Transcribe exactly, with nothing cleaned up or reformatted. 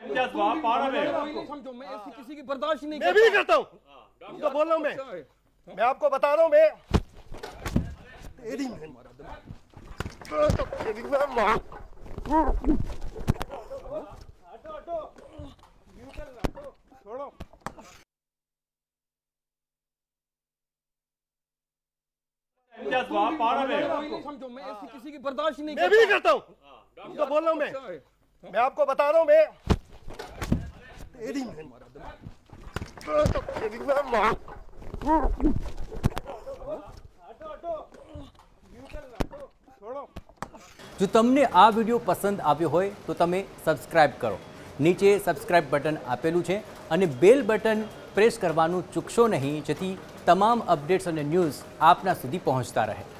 समझो, मैं ऐसी किसी की बर्दाश्त नहीं मैं भी नहीं करता हूँ, तो बोल रहा हूँ मैं मैं आपको बता रहा हूँ मैं तेरी छोड़ो। समझो, मैं ऐसी किसी की बर्दाश्त नहीं मैं भी नहीं करता हूँ, तो बोल रहा हूँ मैं मैं आपको बता रहा हूँ मैं तेरी જો તમને આ વિડીયો પસંદ આવ્યો હોય તો તમે સબસ્ક્રાઇબ કરો, નીચે સબસ્ક્રાઇબ બટન આપેલું છે અને બેલ બટન પ્રેસ કરવાનું ચૂકશો નહીં, જેથી તમામ અપડેટ્સ અને ન્યૂઝ આપના સુધી પહોંચતા રહે।